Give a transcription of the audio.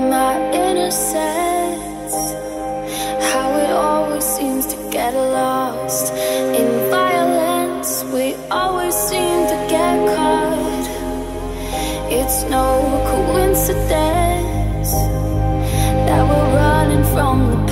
My innocence, how it always seems to get lost in violence. We always seem to get caught. It's no coincidence that we're running from the